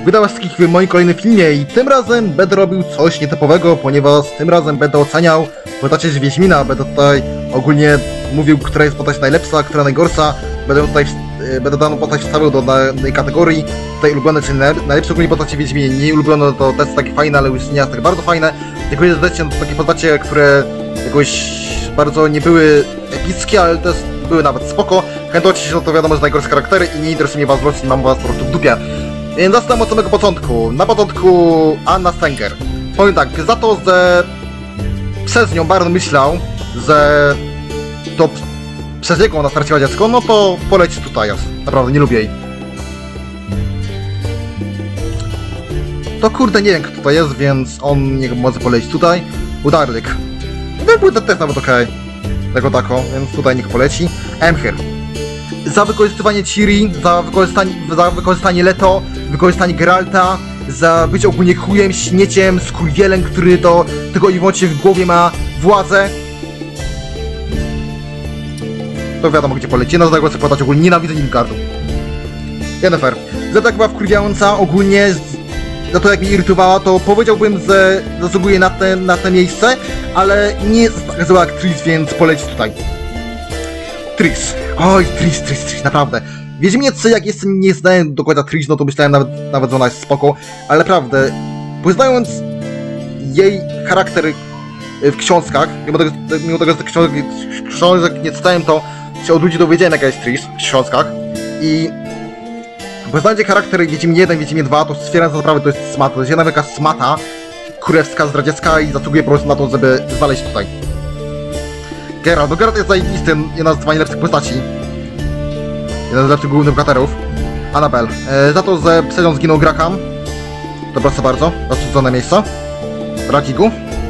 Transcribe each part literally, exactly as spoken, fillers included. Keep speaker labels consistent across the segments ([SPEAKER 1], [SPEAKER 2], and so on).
[SPEAKER 1] Witam was wszystkich w moim kolejnym filmie i tym razem będę robił coś nietypowego, ponieważ tym razem będę oceniał postacie z Wiedźmina. Będę tutaj ogólnie mówił, która jest postać najlepsza, która najgorsza. Będę tutaj będę daną postać wstawiał do danej kategorii. Tutaj ulubione czy najlepsze ogólnie postacie w Wiedźminie. Nie ulubione to też takie fajne, ale już nie jest tak bardzo fajne. Tylko jest zdecydowanie to takie postacie, które jakoś bardzo nie były epickie, ale też były nawet spoko. Chętnie się, no to wiadomo, że najgorsze charaktery i nie interesuje mnie was losu, mam was po prostu w dupie. Więc zacznę od samego początku. Na początku Anna Stenger. Powiem tak, za to, że przez nią bardzo myślał, że to przez niego ona straciła dziecko, no to poleci tutaj aż. Naprawdę, nie lubię jej. To kurde, nie wiem kto to jest, więc on niech może polecić tutaj. Udarlyk. No był też nawet okej. Tego tako, więc tutaj niech poleci. Emhyr. Za wykorzystywanie Ciri, za wykorzystanie, za wykorzystanie Leto, wykorzystanie Geralta, za być ogólnie chujem, śmieciem, skurwielem, który do tego i wyłącznie w głowie ma władzę. To wiadomo gdzie poleci, no za tego chcę podać ogólnie, nienawidzę Nilfgaardu. Yennefer. Za tak była wkurwiająca ogólnie, za to jak mnie irytowała, to powiedziałbym, że zasługuje na te, na te miejsce, ale nie jest tak zła jak Triss, więc poleci tutaj. Triss. Oj, Triss, Triss, Triss, naprawdę. Wiedźminie trzy, jak jestem, nie znałem do końca Triss, no to myślałem nawet, nawet że ona jest spoko, ale naprawdę, poznając jej charakter w książkach, mimo tego, mimo tego że tych książek, książek nie czytałem, to się od ludzi dowiedziałem jaka jest Triss w książkach i poznając jej charakter Wiedźmin jeden, Wiedźmin dwa, to stwierdzam, że naprawdę to jest smata, to jest jedna wielka smata królewska, zdradziecka i zasługuje po prostu na to, żeby znaleźć tutaj. Geralt, no Geralt jest zajebisty, jedna z dwa najlepszych postaci. Jeden z lepszych głównych bohaterów. Annabelle. E, za to, że przed nią zginął Graham. To proszę bardzo, zasłużone miejsce. Radzigu.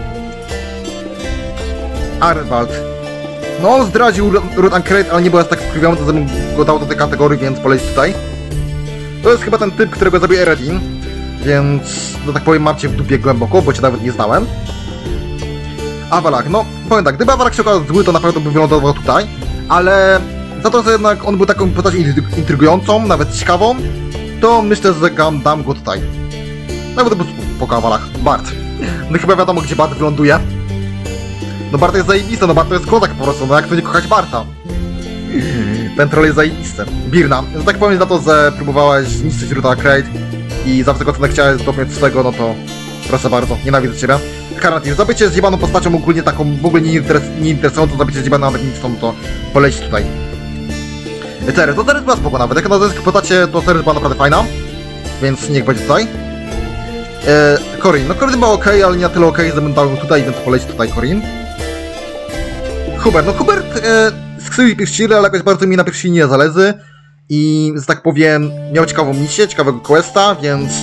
[SPEAKER 1] Arwald. No on zdradził Ruth Ankret, ale nie był aż tak wkurwiający, żebym go dał do tej kategorii, więc poleci tutaj. To jest chyba ten typ, którego zabił Eredin. Więc, no tak powiem, mam cię w dupie głęboko, bo cię nawet nie znałem. Avallac'h, no powiem tak, gdyby Avallac'h się okazał zły, to na pewno by wylądował tutaj, ale za to, że jednak on był taką postacią intrygującą, nawet ciekawą, to myślę, że dam go tutaj. Nawet po prostu po Avallac'h. Bart. No chyba wiadomo, gdzie Bart wyląduje. No Bart jest zajebisty, no Bart to jest kozak po prostu, no jak to nie kochać Barta? Ten troll jest zajebisty. Birna, więc tak powiem za to, że próbowałaś zniszczyć Ruth Ankret i za tego, co chciałeś dopiąć swego, no to proszę bardzo, nienawidzę ciebie. Karnativ, zabycie z zjebaną postacią ogólnie taką w ogóle nieinteresującą, zabycie z zjebaną nawet nic stąd, to poleci tutaj. Ceres, to Ceres była spoko nawet, jak na zesku postacie, to Ceres była naprawdę fajna, więc niech będzie tutaj. E, Corin, no Corin była ok, ale nie na tyle ok, żebym dał tutaj, więc poleci tutaj Corin. Hubert, no Hubert e, skrzywił pierściny, ale jakoś bardzo mi na pierścinie nie zależy i, że tak powiem, miał ciekawą misję, ciekawego questa, więc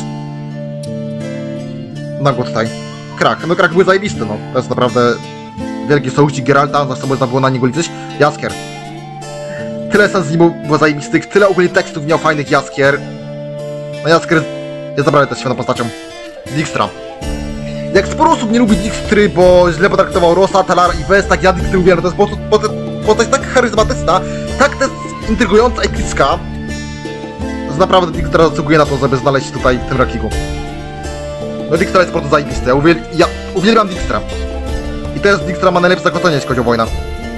[SPEAKER 1] na go tutaj. Krak, no Krak był zajebisty, no. To jest naprawdę wielki sojusznik Geralta, zresztą można było na niego liczyć. Jaskier. Tyle sens z nim było zajebistych, tyle ogólnie tekstów miał fajnych Jaskier. No Jaskier jest naprawdę też świetną postacią. Dijkstra. Jak sporo osób nie lubi Dijkstry, bo źle potraktował Rossa, Talara i West, tak ja Dijkstry uwielbiam, to jest po prostu postać tak charyzmatyczna, tak też intrygująca, epicka, że naprawdę Dijkstra zasługuje na to, żeby znaleźć tutaj w tym rankingu. No Dijkstra jest po prostu zajebisty, ja, uwiel ja uwielbiam Dijkstra. I teraz Dijkstra ma najlepsze zakończenie, jeśli chodzi o wojnę.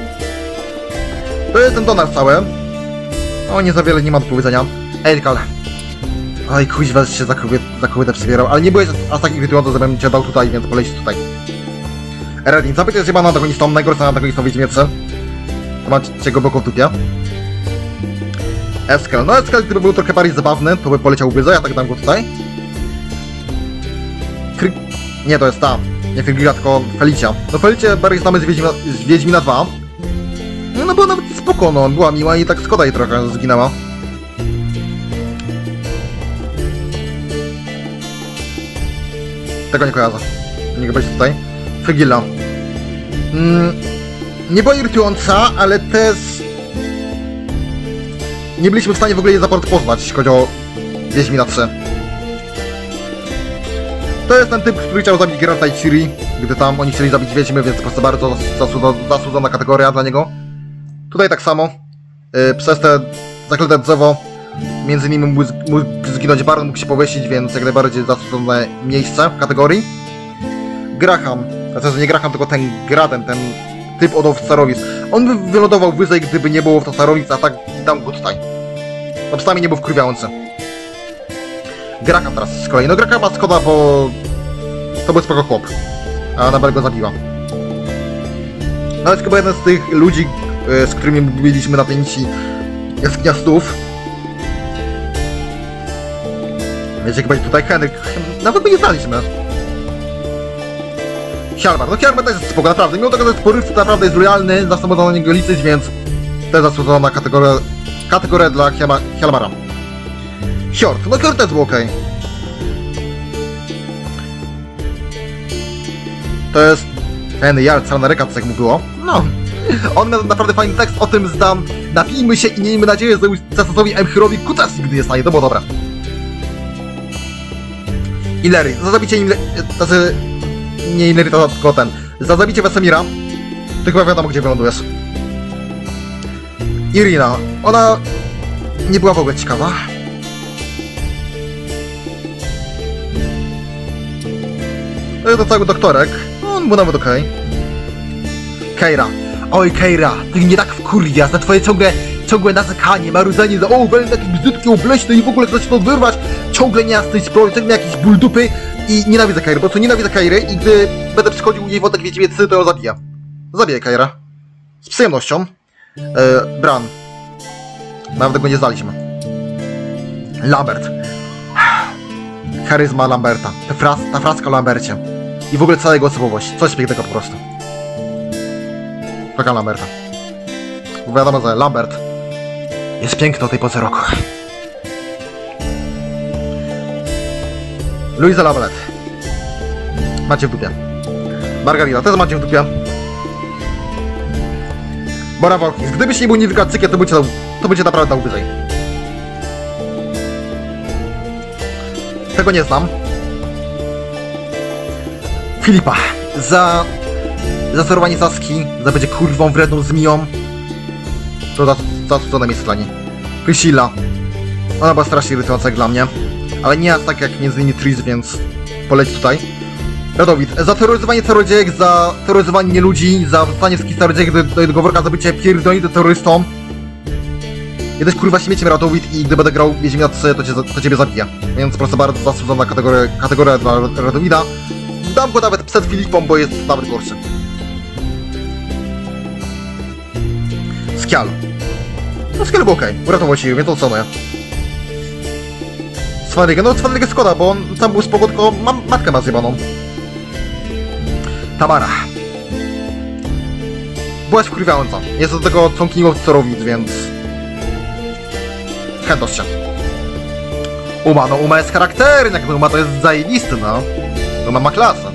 [SPEAKER 1] To jest ten donar cały. O, nie za wiele nie ma do powiedzenia. Eirkal. Oj, kuźwa się za kobietę, za kobietę przybierał, ale nie byłeś aż tak irytujący, żebym cię dał tutaj, więc poleci tutaj. Eredin, zabycie jest chyba antagonistą, najgorszym antagonistą w Wiedźmie trzy. To macie go boko w dupie. Eskel, no Eskel, gdyby był trochę bardziej zabawny, to by poleciał wyżej, ja tak dam go tutaj. Fry... Nie, to jest ta. Nie Frigga, tylko Felicia. No Felicie bardziej znamy z Wiedźmina, z Wiedźmina dwa. No, no była nawet spoko, no. Była miła i tak szkoda jej trochę, że zginęła. Tego nie kojarzę. Nie będzie tutaj. Frigilla. Mm, nie była irytująca, ale też... nie byliśmy w stanie w ogóle jej zaport poznać, jeśli chodzi o Wiedźmina trzy. To jest ten typ, który chciał zabić Geralta i Ciri, gdy tam oni chcieli zabić Wiedźmy, więc proszę bardzo, zasłużona kategoria dla niego. Tutaj tak samo. Yy, przez te zaklęte drzewo między innymi mógł, mógł zginąć Baron, mógł się powiesić, więc jak najbardziej zasłużone miejsce w kategorii. Graham, znaczy nie Graham, tylko ten Graden, ten typ od Owcarowic. On by wylądował wyżej, gdyby nie było Owcarowic, a tak dam go tutaj. No przynajmniej nie był wkurwiający. Graham teraz z kolei. No Grahama szkoda, bo to był spoko chłop. A Anabel go zabiła. No jest chyba jeden z tych ludzi, z którymi byliśmy na tej misji Jaskinia Snów. Wiecie, chyba tutaj Henryk. Nawet by nie znaliśmy. Hjalmar. No Hjalmar też jest spoko, naprawdę. Mimo tego, że jest porywczy, naprawdę jest lojalny, zawsze można na niego liczyć, więc też zasłużona kategoria, kategoria dla Hjalmara. Hjort. No Hjort też był okej. To jest ten Jarl Czarnoryka, co jak mu było. No. On miał naprawdę fajny tekst o tym, zdam. Napijmy się i miejmy nadzieję, że Cesasowi Emchyrowi kutas nigdy nie stanie. To było dobre. Ilery. Za zabicie Ilery... Znaczy... Nie Ilery, to tylko ten. Za zabicie Wesemira. Ty chyba wiadomo, gdzie wylądujesz. Irina. Ona... nie była w ogóle ciekawa. To jest cały doktorek. No, on był nawet okej. Keira. Oj, Keira, ty mnie tak wkurwia za twoje ciągle, ciągłe narzekanie, marudzenie, za o, będę taki brzydki, obleśny i w ogóle chcesz to wyrwać, ciągle niejasny sprawy, ciągle jakiś ból dupy i nienawidzę Keiry, po prostu nienawidzę Keiry i gdy będę przychodził jej wątek Wiedźmicy, to ją zabiję. Zabiję Keira. Z przyjemnością. E, Bran. Nawet go nie znaliśmy. Lambert. Charyzma Lamberta. Ta, fraz, ta fraska o Lambercie. I w ogóle cała jego osobowość. Coś pięknego po prostu. Kocham Lamberta. Bo wiadomo, że Lambert jest piękny o tej porze roku. Louisa Lavalette. Macie w dupie. Margarita też macie w dupie. Bora Volkis. Gdybyś nie był niewykładcykiem, to by cię dał, to by cię naprawdę dał wyżej. Tego nie znam. Filipa. Za... za sterowanie Saski, za będzie kurwą wredną zmiją. To zasłużone miejsce dla niej. Priscilla. Ona była strasznie irytująca jak dla mnie. Ale nie aż tak jak między innymi Tris, więc poleci tutaj. Radowid. Za terroryzowanie czarodziejek, za terroryzowanie nieludzi, za wrzucanie wszystkich czarodziejek do, do jednego worka, za bycie pierdolony terrorystą. Jesteś kurwa śmieciem, Radowid, i gdy będę grał Wiedźmina trzy, to, cię, to ciebie zabija. Więc proszę bardzo, zasłużona kategoria, kategoria dla Radowida. Dam go nawet przed Filipą, bo jest nawet gorszy. Skial. No Skial był okej, okay. Uratował się, więc to szanuję. Svanrige, no Svanrige szkoda, bo on tam był spoko, tylko mam matkę ma zjebaną. Tamara. Byłaś wkurwiająca. Jest do tego członkinią Corowic, więc... chętność się. Uma, no Uma jest charakterny, jak Uma to jest zajebisty, no. Uma ma klasę.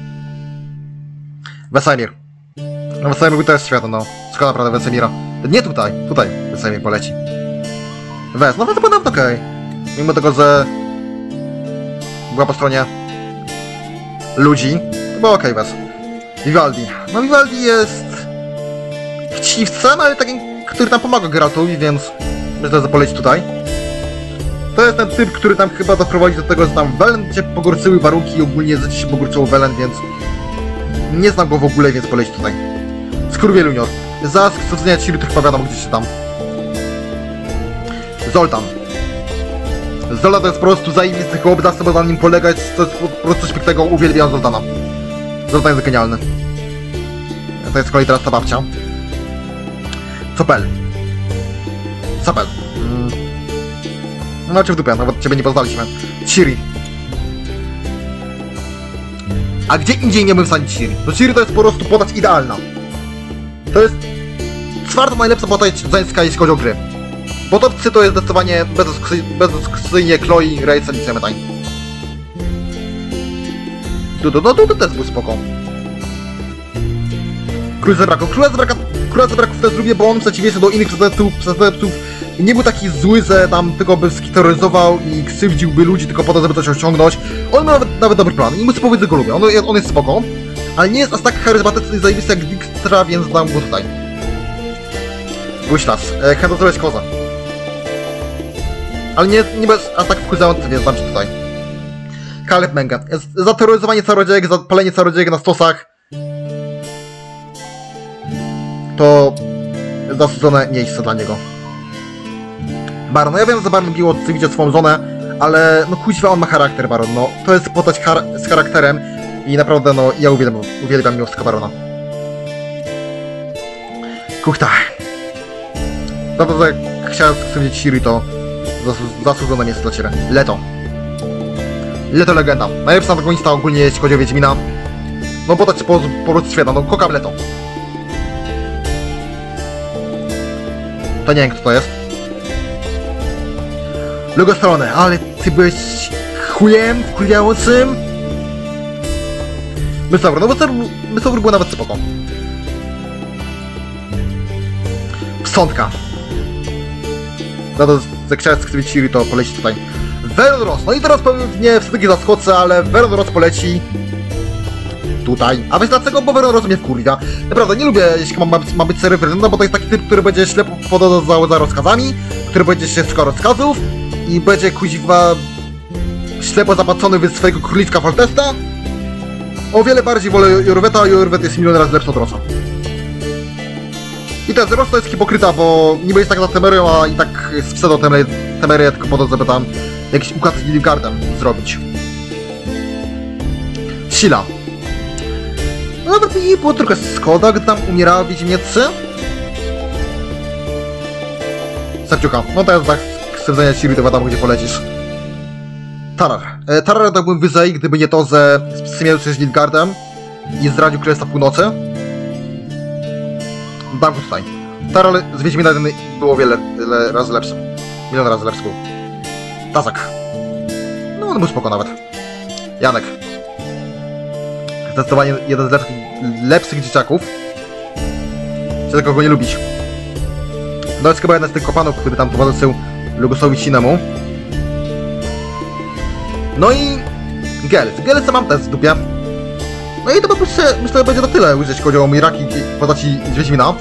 [SPEAKER 1] Wesemir. No Wesemir był też świetny, no. Szkoda naprawdę Wesemira. Nie tutaj, tutaj Wesemir poleci. Wes, no Wes był nawet okej. Okay. Mimo tego, że była po stronie ludzi, to było okej, okay, Wes. Vivaldi. No Vivaldi jest chciwcem, ale takim, który tam pomaga Geraltowi, więc myślę, że poleci tutaj. To jest ten typ, który tam chyba doprowadzi do tego, że tam Welen cię pogorczyły warunki i ogólnie że ci się pogorczyło Welen, więc nie znam go w ogóle, więc poleci tutaj. Skurwiel Junior. Za skrzywdzenia Ciri to chyba wiadomo, gdzie się tam. Zoltan. Zoltan to jest po prostu zajebisty chłop, zawsze można na nim polegać, to jest po prostu coś pięknego, uwielbiam Zoltana. Zoltan jest genialny. To jest z kolei teraz ta babcia. Copel. Copel. Mm. No czy w dupie, nawet ciebie nie poznaliśmy. Ciri. A gdzie indziej nie bym wsadzić Ciri? To Ciri to jest po prostu postać idealna. To jest czwarta najlepsza postać żeńska, jeśli chodzi o gry. Bo top trzy to jest zdecydowanie bezdyskusyjnie Chloe, Rachel i Clementine. Dudu, no Dudu też był spoko. Król Zebraków. Króla Zebraka, Króla Zebraków też lubię, bo on w przeciwieństwie do innych przestępców nie był taki zły, że tam tylko by skiterroryzował i krzywdziłby ludzi tylko po to, żeby coś osiągnąć. On ma nawet, nawet dobry plan i muszę powiedzieć, że go lubię. On, on jest spoko, ale nie jest aż tak charyzmatyczny i zajebisty jak Dijkstra, więc dam go tutaj. Guślas. E, Chętno zrobić koza. ale nie, nie bez aż tak wkurzający, więc znaczy tutaj. Caleb Menga. Zaterroryzowanie czarodziejek, zapalenie czarodziejek na stosach. To zasłużone miejsce dla niego. Baron, no ja wiem, że Baron biło oczywiście swoją żonę, ale no kuźwa, on ma charakter, Baron, no. To jest postać char z charakterem i naprawdę, no, ja uwielbiam, uwielbiam miłostka Barona. Kuchta. Za to, że chciałem skrzywdzić Shiri, to zasłużone miejsce dla Ciebie. Leto. Leto legenda. Najlepsza antagonista ogólnie, jeśli chodzi o Wiedźmina. No bo tak po, po prostu świetna, no kokam Leto. To nie wiem, kto to jest. W drugą stronę, ale ty byłeś chujem wkurwiającym. Mysłowr, no Mysłowr było nawet spoko. Psątka. Za to, że chciałem skrywić Shiri, to poleci tutaj. Veron Ross, no i teraz pewnie wstygi zaskoczę, ale Veron Ross poleci tutaj. A wiesz dlaczego? Bo Veron Ross mnie wkurwia. Naprawdę, nie lubię, jeśli ma, ma, ma być seryjny, no bo to jest taki typ, który będzie ślepo podążał za rozkazami, który będzie się szukał rozkazów i będzie kuźwa ślepo zapatrzony w swojego króliczka Foltesta. O wiele bardziej wolę Jorweta, a Jorwet jest milion razy lepszy od Rossa. I teraz Ross to jest hipokryta, bo niby jest tak za Temerią, a i tak sprzedał Temerię tylko po to, żeby tam jakiś układ z Nilfgaardem zrobić. Sila. No nawet mi było trochę szkoda, gdy tam umierała w Wiedźmietce. Serciucha. No teraz za skrzywdzenie Shiri to wiadomo, gdzie polecisz. Tarar. E, Tarar dałbym wyżej, gdyby nie to, że zmierzył się z Nilfgaardem i zdradził Królestwa Północy. Dam go tutaj. Tarar z Wiedźmina było wiele, wiele razy lepszy. Milion razy lepszy był. Tazak. No on był spoko nawet. Janek. Zdecydowanie jeden z lepszych, lepszych dzieciaków. Czy tylko go nie lubić. No jest chyba jeden z tych kopanów, który tam towarzyszył Lugosowi Sinemu. No i... Geralt. Geralt mam też w dupie. No i to po prostu myślę, że będzie na tyle, jeśli chodzi o Miraki w postaci Wiedźmina.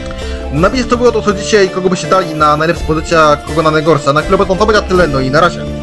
[SPEAKER 1] Napiszcie co było to co dzisiaj, kogo byście dali na najlepsze pozycja, kogo na najgorsze. Na chwilę to będzie tyle, no i na razie.